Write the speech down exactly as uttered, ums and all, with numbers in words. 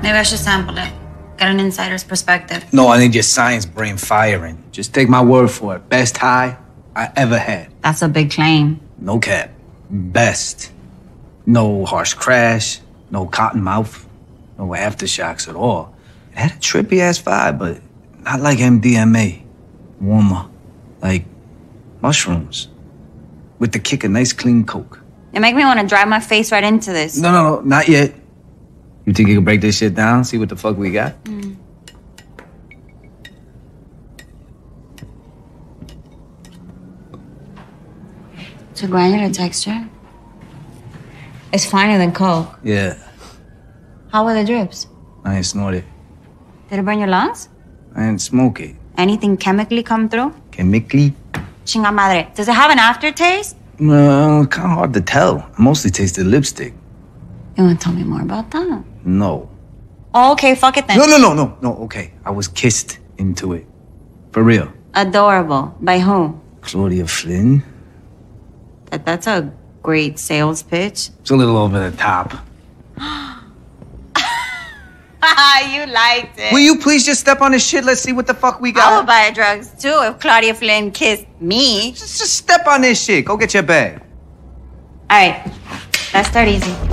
Maybe I should sample it. Get an insider's perspective. No, I need your science brain firing. Just take my word for it. Best high I ever had. That's a big claim. No cap. Best. No harsh crash, no cotton mouth, no aftershocks at all. It had a trippy ass vibe, but not like M D M A. Warmer. Like mushrooms. With the kick of nice clean coke. You make me want to drive my face right into this. No, no, no, not yet. You think you can break this shit down, see what the fuck we got? Mm. It's a granular texture. It's finer than coke. Yeah. How were the drips? I ain't snort it. Did it burn your lungs? I ain't smoke it. Anything chemically come through? Chemically? Chinga madre. Does it have an aftertaste? No, kind of hard to tell. I mostly tasted lipstick. You want to tell me more about that? No. Oh, okay, fuck it then. No, no, no, no, no, okay. I was kissed into it. For real. Adorable. By whom? Claudia Flynn. That, that's a great sales pitch. It's a little over the top. You liked it. Will you please just step on this shit? Let's see what the fuck we got. I would buy drugs too if Claudia Flynn kissed me. Just, just step on this shit. Go get your bag. All right. Let's start easy.